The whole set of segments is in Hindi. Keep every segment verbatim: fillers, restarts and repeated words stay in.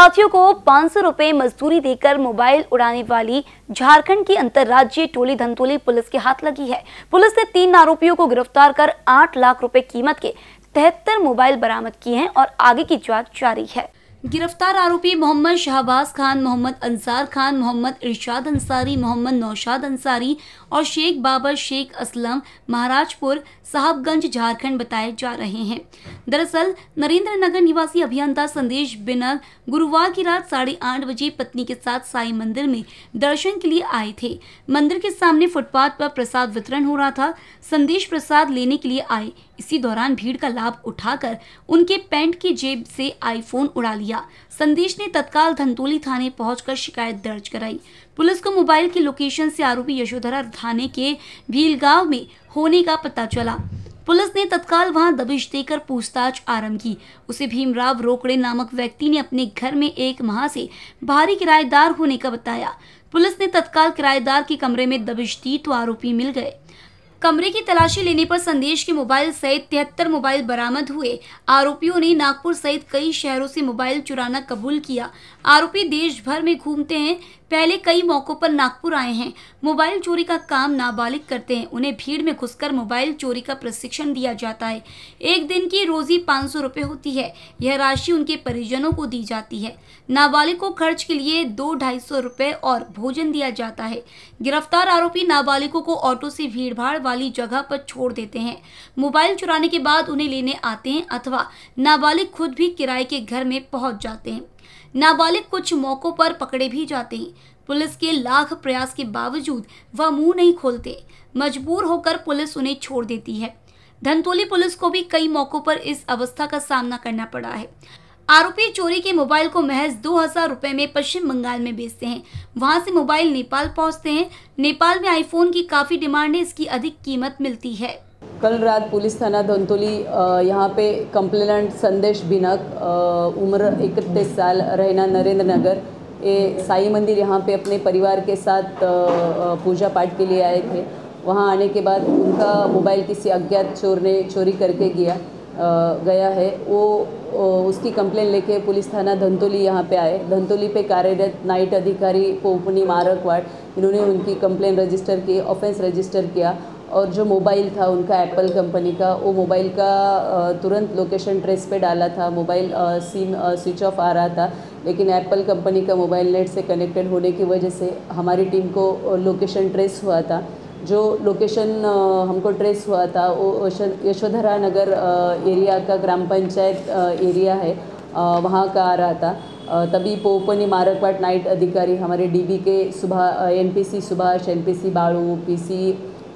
साथियों को पाँच सौ रुपए मजदूरी देकर मोबाइल उड़ाने वाली झारखंड की अंतर्राज्यीय टोली धंतोली पुलिस के हाथ लगी है। पुलिस ने तीन आरोपियों को गिरफ्तार कर आठ लाख रुपए कीमत के तिहत्तर मोबाइल बरामद किए हैं और आगे की जांच जारी है। गिरफ्तार आरोपी मोहम्मद शहबाज खान, मोहम्मद अंसार खान, मोहम्मद इरशाद अंसारी, मोहम्मद नौशाद अंसारी और शेख बाबर शेख असलम महाराजपुर साहबगंज झारखंड बताए जा रहे हैं। दरअसल नरेंद्र नगर निवासी अभियंता संदेश बिनर गुरुवार की रात साढ़े आठ बजे पत्नी के साथ साईं मंदिर में दर्शन के लिए आए थे। मंदिर के सामने फुटपाथ पर प्रसाद वितरण हो रहा था। संदेश प्रसाद लेने के लिए आए। इसी दौरान भीड़ का लाभ उठाकर उनके पैंट की जेब से आईफोन उड़ा लिया। संदेश ने तत्काल धंतोली थाने पहुंचकर शिकायत दर्ज कराई। पुलिस को मोबाइल की लोकेशन से आरोपी यशोधरा थाने के भीलगांव में होने का पता चला। पुलिस ने तत्काल वहां दबिश देकर पूछताछ आरंभ की। उसे भीमराव रोकड़े नामक व्यक्ति ने अपने घर में एक माह से भारी किराएदार होने का बताया। पुलिस ने तत्काल किराएदार के कमरे में दबिश दी तो आरोपी मिल गए। कमरे की तलाशी लेने पर संदेश के मोबाइल सहित तिहत्तर मोबाइल बरामद हुए। आरोपियों ने नागपुर सहित कई शहरों से मोबाइल चुराना कबूल किया। आरोपी देश भर में घूमते हैं। पहले कई मौकों पर नागपुर आए हैं। मोबाइल चोरी का काम नाबालिग करते हैं। उन्हें भीड़ में घुसकर मोबाइल चोरी का प्रशिक्षण दिया जाता है। एक दिन की रोजी पाँच सौ रुपये होती है। यह राशि उनके परिजनों को दी जाती है। नाबालिग को खर्च के लिए दो ढाई सौ रुपये और भोजन दिया जाता है। गिरफ्तार आरोपी नाबालिगों को ऑटो से भीड़भाड़ वाली जगह पर छोड़ देते हैं। मोबाइल चुराने के बाद उन्हें लेने आते हैं अथवा नाबालिग खुद भी किराए के घर में पहुंच जाते हैं। नाबालिग कुछ मौकों पर पकड़े भी जाते हैं। पुलिस के लाख प्रयास के बावजूद वह मुंह नहीं खोलते। मजबूर होकर पुलिस उन्हें छोड़ देती है। धंतोली पुलिस को भी कई मौकों पर इस अवस्था का सामना करना पड़ा है। आरोपी चोरी के मोबाइल को महज दो हजार रुपए में पश्चिम बंगाल में बेचते हैं। वहां से मोबाइल नेपाल पहुंचते हैं। नेपाल में आईफोन की काफी डिमांड है। इसकी अधिक कीमत मिलती है। कल रात पुलिस थाना धंतोली यहाँ पे कंप्लेनेंट संदेश बिनक उम्र इकतीस साल, रहना नरेंद्र नगर, ये साई मंदिर यहाँ पे अपने परिवार के साथ पूजा पाठ के लिए आए थे। वहाँ आने के बाद उनका मोबाइल किसी अज्ञात चोर ने चोरी करके गया गया है। वो उसकी कंप्लेन लेके पुलिस थाना धंतोली यहाँ पे आए। धंतोली पे कार्यरत नाइट अधिकारी पोपनी मारकवाड़, इन्होंने उनकी कंप्लेन रजिस्टर की, ऑफेंस रजिस्टर किया और जो मोबाइल था उनका एप्पल कंपनी का, वो मोबाइल का तुरंत लोकेशन ट्रेस पे डाला था। मोबाइल सिम स्विच ऑफ आ रहा था, लेकिन एप्पल कंपनी का मोबाइल नेट से कनेक्टेड होने की वजह से हमारी टीम को लोकेशन ट्रेस हुआ था। जो लोकेशन हमको ट्रेस हुआ था वो यशोधरा नगर एरिया का ग्राम पंचायत एरिया है, वहाँ का आ रहा था। तभी पोपनी मारकवाड़ नाइट अधिकारी, हमारे डीबी के सुबह NPC Subhash, NPC Badu, PC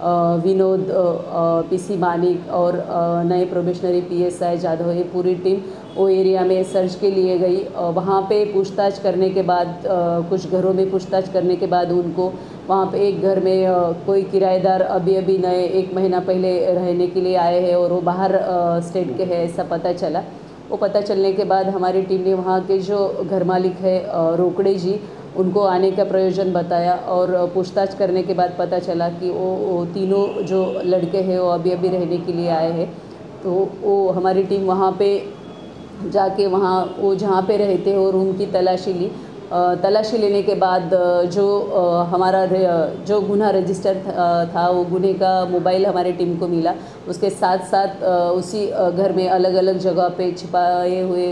Vinod, PC Manik और नए प्रोबेशनरी पीएसआई जाधव, ये पूरी टीम वो एरिया में सर्च के लिए गई। वहाँ पे पूछताछ करने के बाद, कुछ घरों में पूछताछ करने के बाद उनको वहाँ पे एक घर में कोई किराएदार अभी अभी नए एक महीना पहले रहने के लिए आए हैं और वो बाहर स्टेट के हैं, ऐसा पता चला। वो पता चलने के बाद हमारी टीम ने वहाँ के जो घर मालिक है रोकड़े जी, उनको आने का प्रयोजन बताया और पूछताछ करने के बाद पता चला कि वो, वो तीनों जो लड़के हैं वो अभी अभी रहने के लिए आए हैं। तो वो हमारी टीम वहाँ पे जाके वहाँ वो जहाँ पे रहते हो रूम की तलाशी ली। तलाशी लेने के बाद जो हमारा जो गुना रजिस्टर था वो गुने का मोबाइल हमारी टीम को मिला। उसके साथ साथ उसी घर में अलग अलग जगह पे छिपाए हुए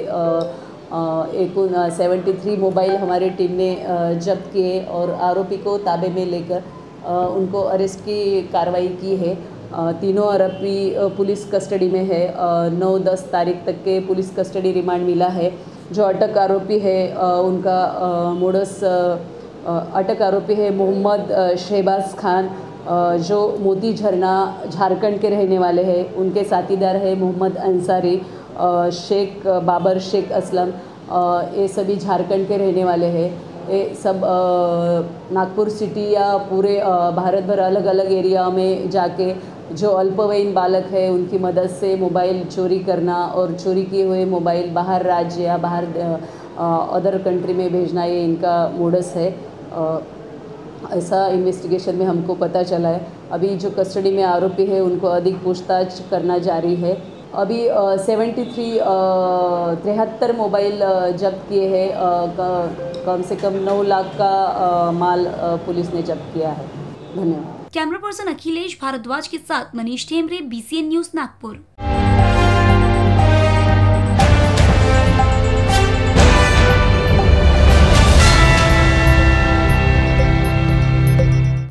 एक सेवेंटी थ्री मोबाइल हमारी टीम ने जब्त किए और आरोपी को ताबे में लेकर उनको अरेस्ट की कार्रवाई की है। तीनों आरोपी पुलिस कस्टडी में है। नौ दस तारीख तक के पुलिस कस्टडी रिमांड मिला है। जो अटक आरोपी है उनका मोडस अटक आरोपी है मोहम्मद शहबाज खान, जो मोती झरना झारखंड के रहने वाले हैं। उनके साथीदार है मोहम्मद अंसारी, शेख बाबर शेख असलम, ये सभी झारखंड के रहने वाले हैं। ये सब नागपुर सिटी या पूरे भारत भर अलग अलग एरिया में जाके जो अल्पवयीन बालक है उनकी मदद से मोबाइल चोरी करना और चोरी किए हुए मोबाइल बाहर राज्य या बाहर अदर कंट्री में भेजना, ये इनका मोडस है। ऐसा इन्वेस्टिगेशन में हमको पता चला है। अभी जो कस्टडी में आरोपी है उनको अधिक पूछताछ करना जारी है। अभी सेवेंटी थ्री तिहत्तर मोबाइल अ, जब्त किए हैं। अ, क- कम से कम नौ लाख का अ, माल अ, पुलिस ने जब्त किया है। धन्यवाद। कैमरा पर्सन अखिलेश भारद्वाज के साथ Manish Temre, B C N news, Nagpur.